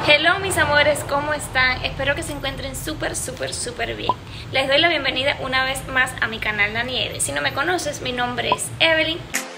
Hello mis amores, ¿cómo están? Espero que se encuentren súper bien. Les doy la bienvenida una vez más a mi canal Dani Eve. Si no me conoces, mi nombre es Evelyn.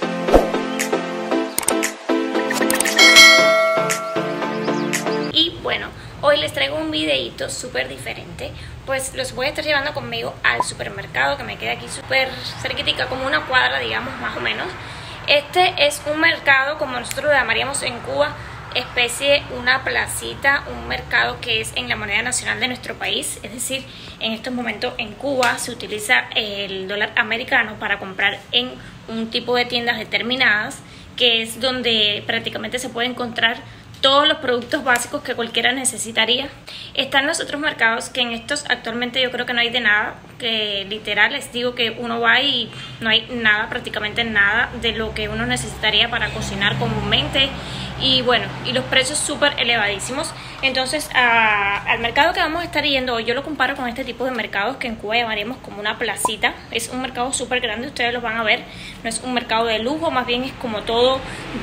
Y bueno, hoy les traigo un videito súper diferente. Pues los voy a estar llevando conmigo al supermercado que me queda aquí súper cerquitica, como una cuadra, digamos, más o menos. Este es un mercado como nosotros lo llamaríamos en Cuba, especie una placita, un mercado que es en la moneda nacional de nuestro país. Es decir, en estos momentos en Cuba se utiliza el dólar americano para comprar en un tipo de tiendas determinadas, que es donde prácticamente se puede encontrar todos los productos básicos que cualquiera necesitaría. Están los otros mercados que en estos actualmente yo creo que no hay de nada, que literal les digo que uno va y no hay nada, prácticamente nada de lo que uno necesitaría para cocinar comúnmente. Y bueno, y los precios súper elevadísimos. Entonces al mercado que vamos a estar yendo hoy, yo lo comparo con este tipo de mercados que en Cuba llamaríamos como una placita. Es un mercado súper grande, ustedes los van a ver. No es un mercado de lujo, más bien es como todo,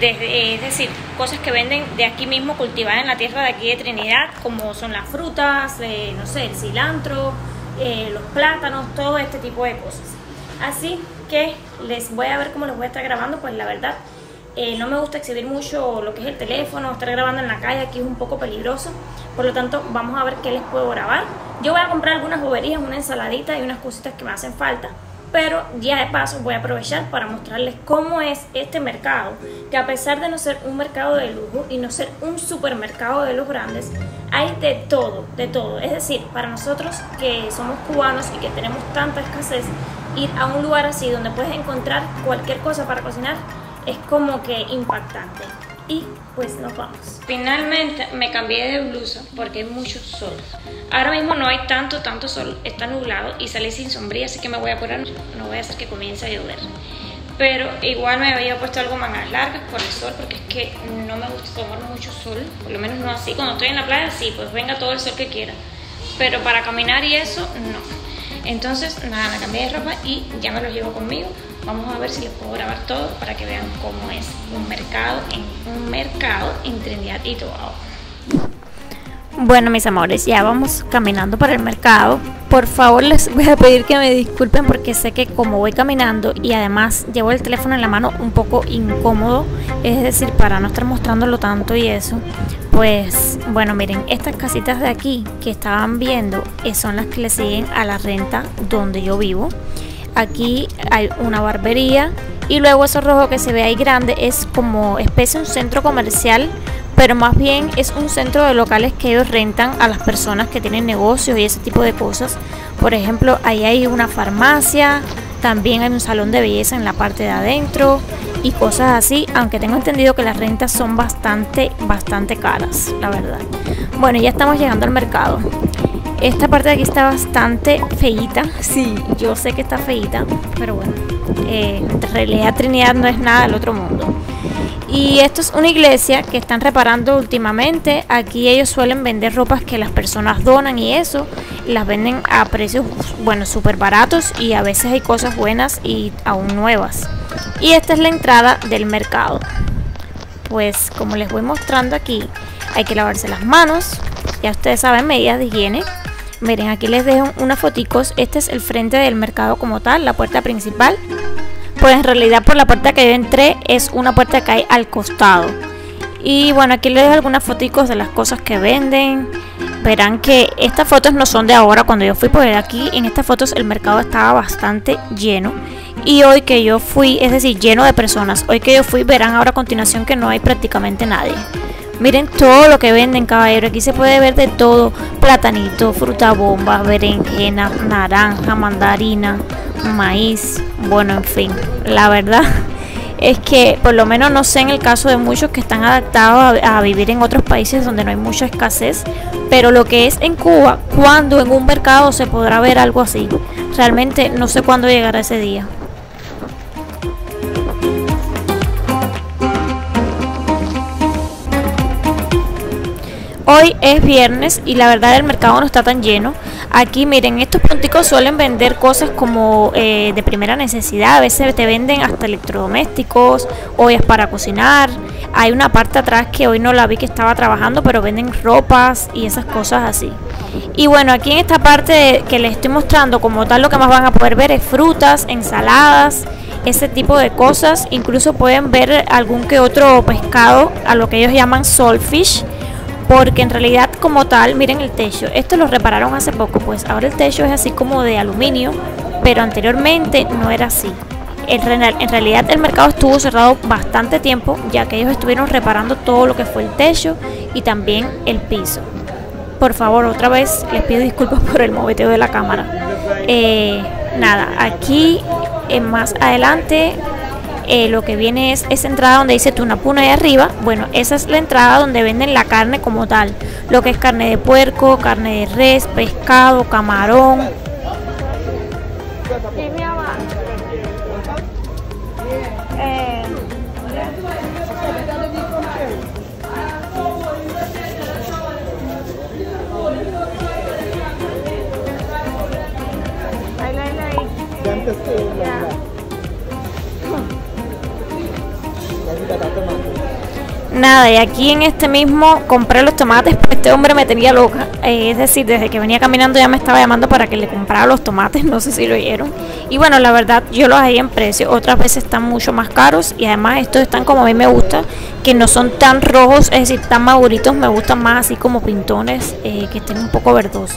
es decir, cosas que venden de aquí mismo, cultivadas en la tierra de aquí de Trinidad, como son las frutas, no sé, el cilantro, los plátanos, todo este tipo de cosas. Así que les voy a ver cómo les voy a estar grabando, pues la verdad no me gusta exhibir mucho lo que es el teléfono, estar grabando en la calle, aquí es un poco peligroso. Por lo tanto, vamos a ver qué les puedo grabar. Yo voy a comprar algunas boberías, una ensaladita y unas cositas que me hacen falta, pero ya de paso voy a aprovechar para mostrarles cómo es este mercado, que a pesar de no ser un mercado de lujo y no ser un supermercado de los grandes, hay de todo, de todo. Es decir, para nosotros que somos cubanos y que tenemos tanta escasez, ir a un lugar así donde puedes encontrar cualquier cosa para cocinar es como que impactante. Y pues nos vamos. Finalmente me cambié de blusa porque hay mucho sol. Ahora mismo no hay tanto sol, está nublado y salí sin sombrilla, así que me voy a apurar, no voy a hacer que comience a llover. Pero igual me había puesto algo mangas largas por el sol, porque es que no me gusta tomar mucho sol, por lo menos no así. Cuando estoy en la playa sí, pues venga todo el sol que quiera, pero para caminar y eso no. Entonces nada, me cambié de ropa y ya me los llevo conmigo. Vamos a ver si les puedo grabar todo para que vean cómo es un mercado en Trinidad y Tobago. Bueno mis amores, ya vamos caminando por el mercado. Por favor les voy a pedir que me disculpen porque sé que como voy caminando y además llevo el teléfono en la mano un poco incómodo, es decir, para no estar mostrándolo tanto y eso. Pues bueno, miren, estas casitas de aquí que estaban viendo son las que le siguen a la renta donde yo vivo. Aquí hay una barbería y luego eso rojo que se ve ahí grande es como especie un centro comercial, pero más bien es un centro de locales que ellos rentan a las personas que tienen negocios y ese tipo de cosas. Por ejemplo, ahí hay una farmacia, también hay un salón de belleza en la parte de adentro y cosas así, aunque tengo entendido que las rentas son bastante caras, la verdad. Bueno, ya estamos llegando al mercado. Esta parte de aquí está bastante feíta, sí, yo sé que está feíta, pero bueno, en realidad Trinidad no es nada del otro mundo. Y esto es una iglesia que están reparando últimamente. Aquí ellos suelen vender ropas que las personas donan y eso, las venden a precios, bueno, súper baratos y a veces hay cosas buenas y aún nuevas. Y esta es la entrada del mercado. Pues como les voy mostrando aquí, hay que lavarse las manos, ya ustedes saben, medidas de higiene. Miren, aquí les dejo unas foticos. Este es el frente del mercado como tal, la puerta principal. Pues en realidad por la puerta que yo entré es una puerta que hay al costado. Y bueno, aquí les dejo algunas foticos de las cosas que venden. Verán que estas fotos no son de ahora cuando yo fui, porque aquí en estas fotos el mercado estaba bastante lleno. Y hoy que yo fui, es decir, lleno de personas. Hoy que yo fui, verán ahora a continuación que no hay prácticamente nadie. Miren todo lo que venden, caballero. Aquí se puede ver de todo: platanito, fruta bomba, berenjena, naranja, mandarina, maíz. Bueno, en fin, la verdad es que por lo menos no sé en el caso de muchos que están adaptados a vivir en otros países donde no hay mucha escasez, pero lo que es en Cuba, ¿cuándo en un mercado se podrá ver algo así? Realmente no sé cuándo llegará ese día. Hoy es viernes y la verdad el mercado no está tan lleno. Aquí miren, estos punticos suelen vender cosas como de primera necesidad. A veces te venden hasta electrodomésticos, ollas para cocinar. Hay una parte atrás que hoy no la vi que estaba trabajando, pero venden ropas y esas cosas así. Y bueno, aquí en esta parte que les estoy mostrando como tal, lo que más van a poder ver es frutas, ensaladas, ese tipo de cosas. Incluso pueden ver algún que otro pescado, a lo que ellos llaman saltfish, porque en realidad como tal, miren el techo, esto lo repararon hace poco, pues ahora el techo es así como de aluminio, pero anteriormente no era así. En realidad el mercado estuvo cerrado bastante tiempo, ya que ellos estuvieron reparando todo lo que fue el techo y también el piso. Por favor, otra vez les pido disculpas por el moveteo de la cámara. Nada, aquí más adelante lo que viene es esa entrada donde dice Tunapuna ahí arriba. Bueno, esa es la entrada donde venden la carne como tal, lo que es carne de puerco, carne de res, pescado, camarón. Nada, y aquí en este mismo compré los tomates, pero este hombre me tenía loca. Es decir, desde que venía caminando ya me estaba llamando para que le comprara los tomates, no sé si lo oyeron. Y bueno, la verdad yo los hallé en precio, otras veces están mucho más caros y además estos están como a mí me gusta, que no son tan rojos, es decir, tan maduritos, me gustan más así como pintones, que estén un poco verdosos.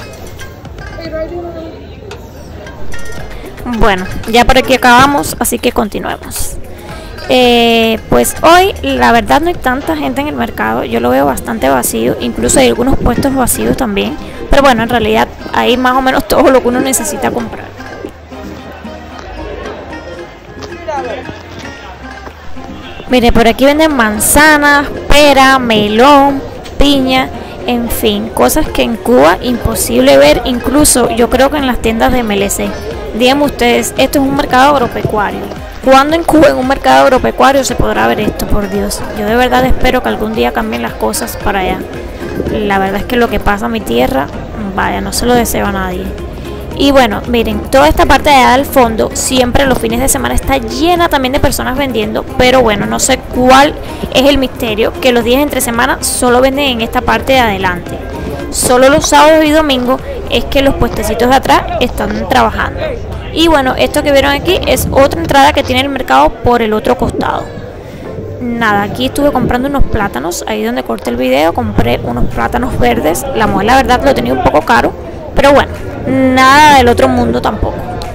Bueno, ya por aquí acabamos, así que continuemos. Pues hoy la verdad no hay tanta gente en el mercado, yo lo veo bastante vacío, incluso hay algunos puestos vacíos también, pero bueno, en realidad hay más o menos todo lo que uno necesita comprar. Mire, por aquí venden manzanas, pera, melón, piña, en fin, cosas que en Cuba imposible ver, incluso yo creo que en las tiendas de MLC. Díganme ustedes, esto es un mercado agropecuario. ¿Cuándo en Cuba en un mercado agropecuario se podrá ver esto? Por Dios, yo de verdad espero que algún día cambien las cosas para allá. La verdad es que lo que pasa en mi tierra, vaya, no se lo deseo a nadie. Y bueno, miren, toda esta parte de allá del fondo, siempre los fines de semana está llena también de personas vendiendo, pero bueno, no sé cuál es el misterio, que los días entre semana solo venden en esta parte de adelante. Solo los sábados y domingos es que los puestecitos de atrás están trabajando. Y bueno, esto que vieron aquí es otra entrada que tiene el mercado por el otro costado. Nada, aquí estuve comprando unos plátanos, ahí donde corté el video, compré unos plátanos verdes. La mujer la verdad lo tenía un poco caro, pero bueno, nada del otro mundo tampoco.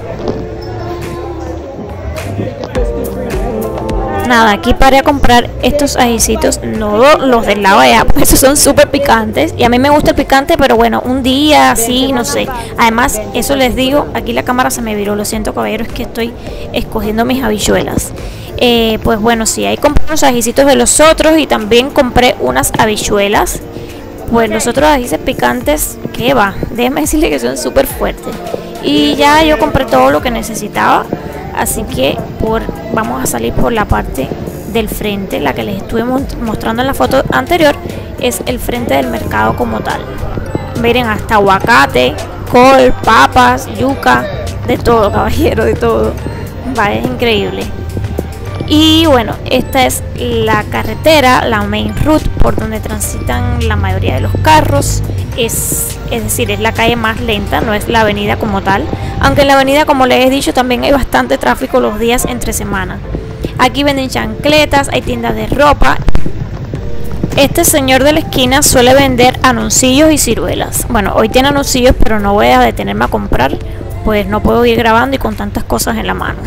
Nada, aquí paré a comprar estos ajicitos, no los del lado de allá, porque esos son súper picantes. Y a mí me gusta el picante, pero bueno, un día así, no sé. Además, eso les digo, aquí la cámara se me viró, lo siento caballeros, es que estoy escogiendo mis habichuelas. Pues bueno, sí, ahí compré unos ajicitos de los otros y también compré unas habichuelas. Pues los otros ajíes picantes, ¿qué va? Déjenme decirle que son súper fuertes. Y ya yo compré todo lo que necesitaba. Así que vamos a salir por la parte del frente, la que les estuve mostrando en la foto anterior, es el frente del mercado como tal. Miren, hasta aguacate, col, papas, yuca, de todo, caballero, de todo. Vale, es increíble. Y bueno, esta es la carretera, la main route, por donde transitan la mayoría de los carros. Es decir, es la calle más lenta, no es la avenida como tal. Aunque en la avenida, como les he dicho, también hay bastante tráfico los días entre semana. Aquí venden chancletas, hay tiendas de ropa. Este señor de la esquina suele vender anuncillos y ciruelas. Bueno, hoy tiene anuncillos, pero no voy a detenerme a comprar, pues no puedo ir grabando y con tantas cosas en la mano.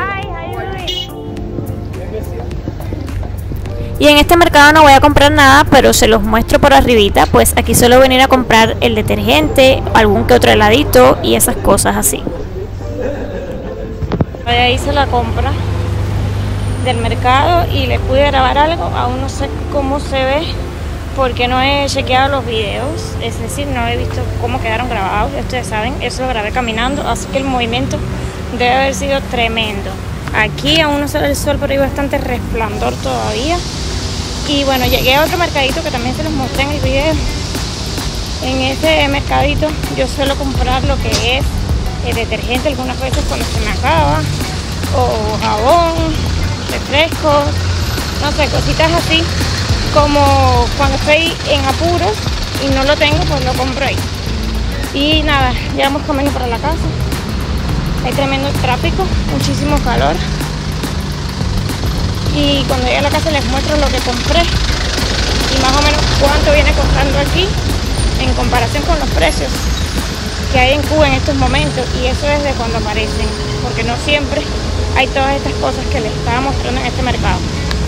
Y en este mercado no voy a comprar nada, pero se los muestro por arribita, pues aquí suelo venir a comprar el detergente, algún que otro heladito y esas cosas así. Ahí hice la compra del mercado y les pude grabar algo, aún no sé cómo se ve porque no he chequeado los videos, es decir, no he visto cómo quedaron grabados, ustedes saben, eso lo grabé caminando, así que el movimiento debe haber sido tremendo. Aquí aún no sale el sol, pero hay bastante resplandor todavía. Y bueno, llegué a otro mercadito que también se los mostré en el video. En ese mercadito yo suelo comprar lo que es detergente algunas veces cuando se me acaba, o jabón, refrescos, no sé, cositas así, como cuando estoy en apuros y no lo tengo, pues lo compro ahí. Y nada, ya vamos camino para la casa. Hay tremendo tráfico, muchísimo calor. Y cuando llegue a la casa les muestro lo que compré y más o menos cuánto viene costando aquí en comparación con los precios que hay en Cuba en estos momentos. Y eso es de cuando aparecen, porque no siempre hay todas estas cosas que les estaba mostrando en este mercado.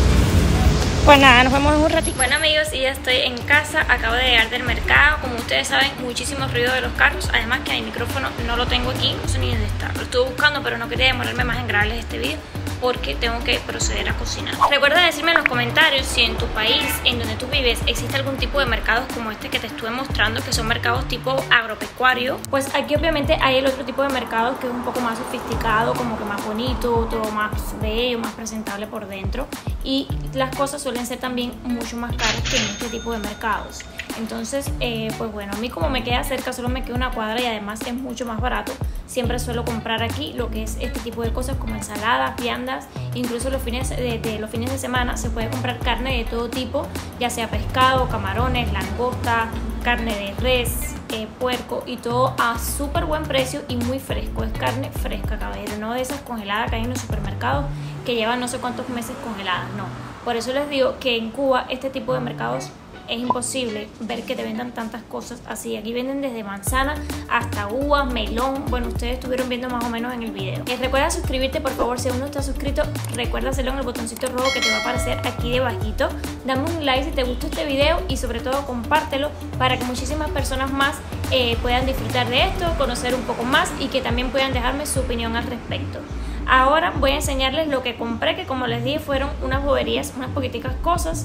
Pues nada, nos vemos en un ratito. Bueno amigos, y ya estoy en casa, acabo de llegar del mercado. Como ustedes saben, muchísimo ruido de los carros. Además que mi micrófono no lo tengo aquí, no sé ni dónde está. Lo estuve buscando, pero no quería demorarme más en grabarles este video porque tengo que proceder a cocinar. Recuerda decirme en los comentarios si en tu país, en donde tú vives, existe algún tipo de mercados como este que te estuve mostrando, que son mercados tipo agropecuario. Pues aquí obviamente hay el otro tipo de mercados que es un poco más sofisticado, como que más bonito, todo más bello, más presentable por dentro. Y las cosas suelen ser también mucho más caras que en este tipo de mercados. Entonces, pues bueno, a mí como me queda cerca, solo me queda una cuadra y además es mucho más barato. Siempre suelo comprar aquí lo que es este tipo de cosas como ensaladas, viandas. Incluso los fines de semana se puede comprar carne de todo tipo, ya sea pescado, camarones, langosta, carne de res, puerco y todo a súper buen precio y muy fresco. Es carne fresca, caballero, no de esas congeladas que hay en los supermercados que llevan no sé cuántos meses congeladas, no. Por eso les digo que en Cuba este tipo de mercados es imposible ver que te vendan tantas cosas así. Aquí venden desde manzana hasta uvas, melón. Bueno, ustedes estuvieron viendo más o menos en el video. Recuerda suscribirte, por favor. Si aún no estás suscrito, recuerda hacerlo en el botoncito rojo que te va a aparecer aquí debajito. Dame un like si te gustó este video y sobre todo compártelo para que muchísimas personas más puedan disfrutar de esto, conocer un poco más y que también puedan dejarme su opinión al respecto. Ahora voy a enseñarles lo que compré, que como les dije fueron unas boberías, unas poquiticas cosas.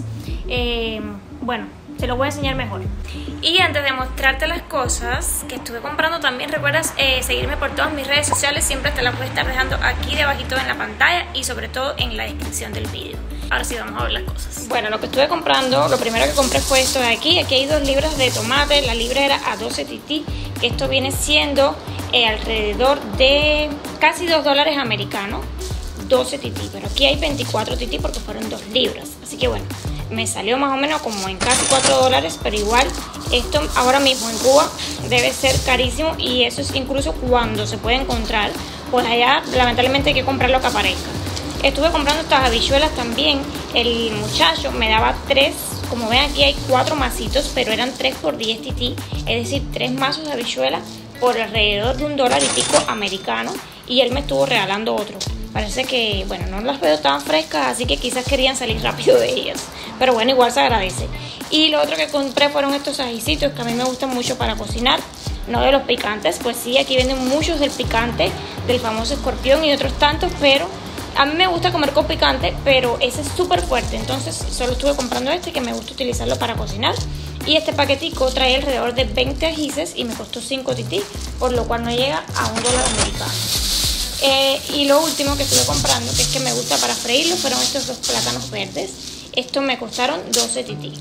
Bueno, te lo voy a enseñar mejor. Y antes de mostrarte las cosas que estuve comprando, también recuerdas seguirme por todas mis redes sociales. Siempre te las voy a estar dejando aquí debajito en la pantalla y sobre todo en la descripción del vídeo. Ahora sí vamos a ver las cosas. Bueno, lo que estuve comprando, lo primero que compré fue esto de aquí. Aquí hay 2 libras de tomate, la libra era a 12 tití. Esto viene siendo alrededor de casi $2 americanos, 12 tití, pero aquí hay 24 tití porque fueron 2 libras. Así que bueno, me salió más o menos como en casi $4, pero igual esto ahora mismo en Cuba debe ser carísimo y eso es incluso cuando se puede encontrar, pues allá lamentablemente hay que comprar lo que aparezca. Estuve comprando estas habichuelas también. El muchacho me daba 3, como ven aquí hay 4 masitos, pero eran 3 por 10 tití, es decir, 3 mazos de habichuelas por alrededor de $1 y pico americano, y él me estuvo regalando otro. Parece que, bueno, no las veo tan frescas, así que quizás querían salir rápido de ellas, pero bueno, igual se agradece. Y lo otro que compré fueron estos ajicitos que a mí me gustan mucho para cocinar, no de los picantes, pues sí, aquí venden muchos del picante, del famoso escorpión y otros tantos, pero a mí me gusta comer con picante, pero ese es súper fuerte, entonces solo estuve comprando este que me gusta utilizarlo para cocinar. Y este paquetico trae alrededor de 20 ajíes y me costó 5 tití, por lo cual no llega a $1 americano. Y lo último que estuve comprando, que es que me gusta para freírlo, fueron estos 2 plátanos verdes. Estos me costaron 12 tití.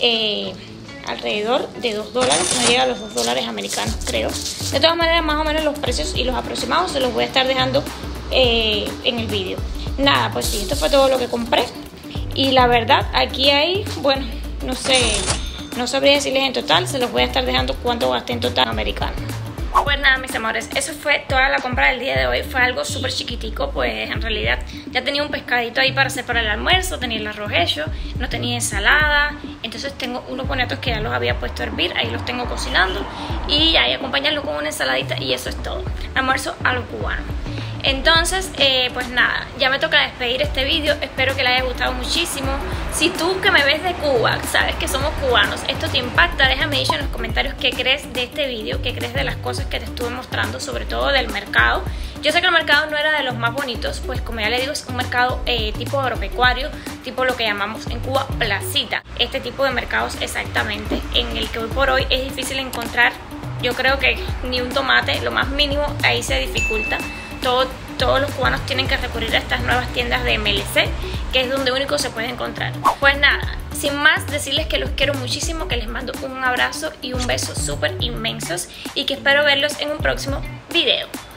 Alrededor de $2, no llega a los $2 americanos, creo. De todas maneras, más o menos los precios y los aproximados se los voy a estar dejando en el vídeo. Nada, pues sí, esto fue todo lo que compré. Y la verdad, aquí hay, bueno, no sé, no sabría decirles en total, se los voy a estar dejando cuánto gasté en total americano. Pues nada, mis amores, eso fue toda la compra del día de hoy. Fue algo súper chiquitico, pues en realidad ya tenía un pescadito ahí para hacer para el almuerzo, tenía el arroz hecho, no tenía ensalada, entonces tengo unos boniatos que ya los había puesto a hervir, ahí los tengo cocinando y ahí acompañarlo con una ensaladita y eso es todo. Almuerzo a lo cubano. Entonces, pues nada, ya me toca despedir este vídeo. Espero que les haya gustado muchísimo. Si tú que me ves de Cuba, sabes que somos cubanos, esto te impacta, déjame dicho en los comentarios qué crees de este vídeo, qué crees de las cosas que te estuve mostrando, sobre todo del mercado. Yo sé que el mercado no era de los más bonitos, pues como ya le digo, es un mercado tipo agropecuario, tipo lo que llamamos en Cuba placita. Este tipo de mercados exactamente, en el que hoy por hoy es difícil encontrar, yo creo que ni un tomate, lo más mínimo, ahí se dificulta. Todo todos los cubanos tienen que recurrir a estas nuevas tiendas de MLC, que es donde único se puede encontrar. Pues nada, sin más decirles que los quiero muchísimo, que les mando un abrazo y un beso súper inmensos y que espero verlos en un próximo video.